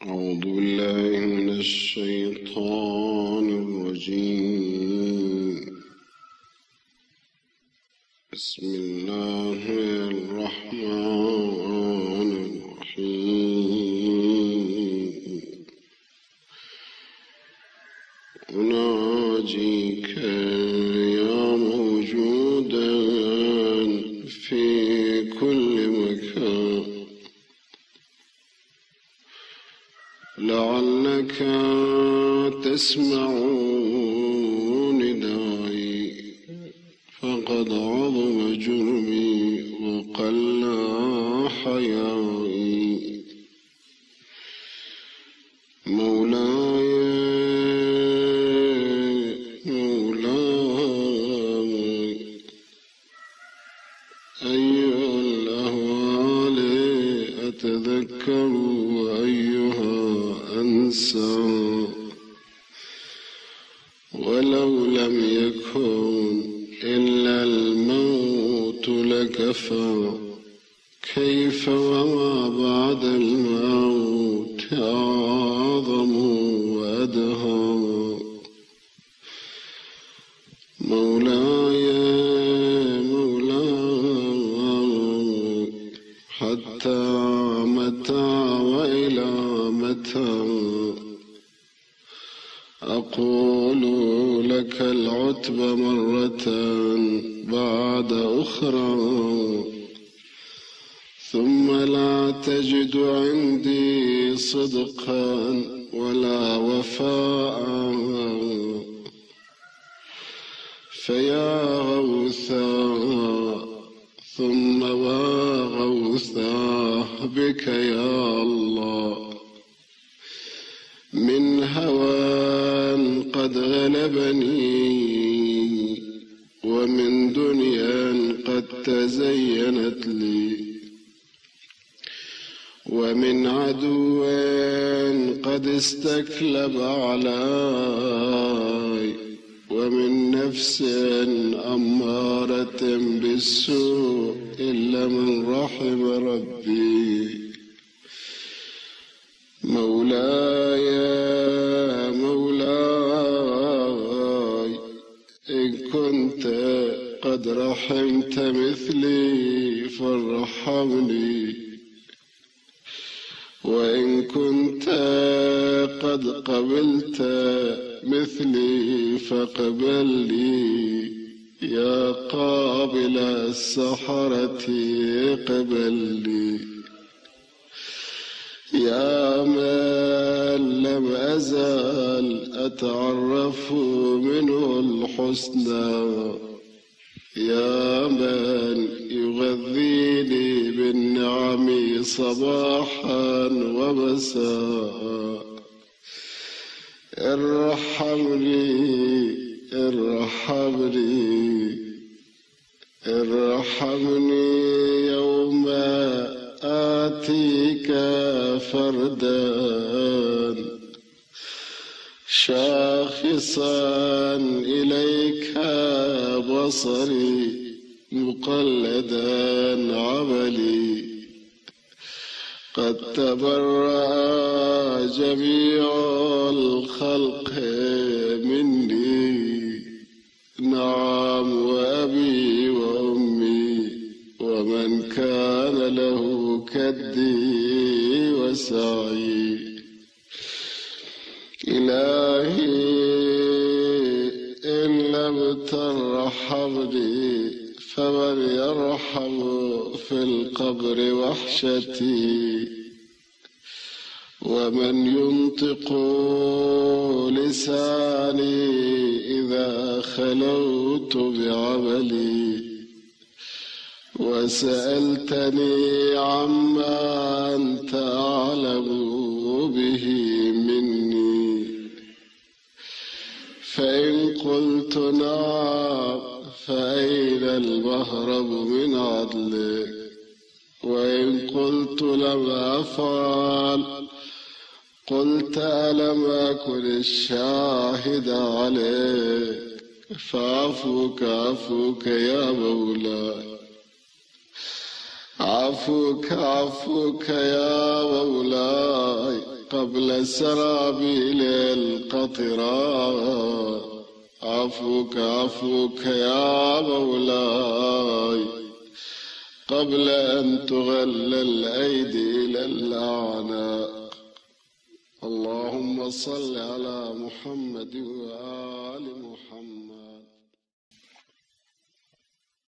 أعوذ بالله من الشيطان الرجيم. بسم الله الرحمن الرحيم. أناجيك يا موجودا في كل مكان، لعلك تسمع ندائي، فقد عظم جرمي وقل حيائي. مولاي مولاي أيها الأهوال أتذكر وأيها أنسى، ولو لم يكن إلا الموت لكفى، كيف وما بعد الموت أعظم وأدهى. مولاي مولاي حتى متى وإلى متى أقول لك العتب مرة بعد أخرى، ثم لا تجد عندي صدقا ولا وفاء. فيا غوثا ثم وغوثا بك يا الله، من هوى قد غلبني ومن دنيا قد تزينت لي، ومن عدو قد استكلب علي، ومن نفس أمارة بالسوء إلا من رحم ربي. مولاي مولاي إن كنت قد رحمت مثلي فارحمني، وإن كنت قد قبلت مثلي فاقبلني، يا قابل السحرة قبلني، يا من لم أزل أتعرف منه الحسنى، يا من يغذيني بالنعم صباحا ومساء. ارحمني ارحمني ارحمني يوم آتيك فردا، شاخصا إليك بصري مقلدا عملي. قد تبرأ جميع الخلق مني، نعم وأبي وأمي ومن كان له كدي وسعي. إلهي إن لم ترحمني فمن يرحم في القبر وحشتي، ومن ينطق لساني إذا خلوت بعملي. وسألتني عما أنت أعلم به مني، فإن قلت نعم فأين المهرب من عدلك، وإن قلت لم أفعل قلت ألم أكن الشاهد عليك، فعفوك عفوك يا مولاي، عفوك عفوك يا مولاي، قبل سرابيل القطران. عفوك عفوك يا مولاي قبل أن تغل الأيدي إلى الأعناق. اللهم صل على محمد وآل محمد.